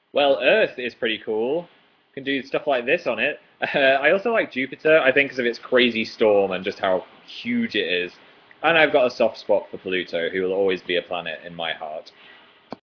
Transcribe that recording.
Well, Earth is pretty cool. Can do stuff like this on it. I also like Jupiter, I think, because of its crazy storm and just how huge it is. And I've got a soft spot for Pluto, who will always be a planet in my heart.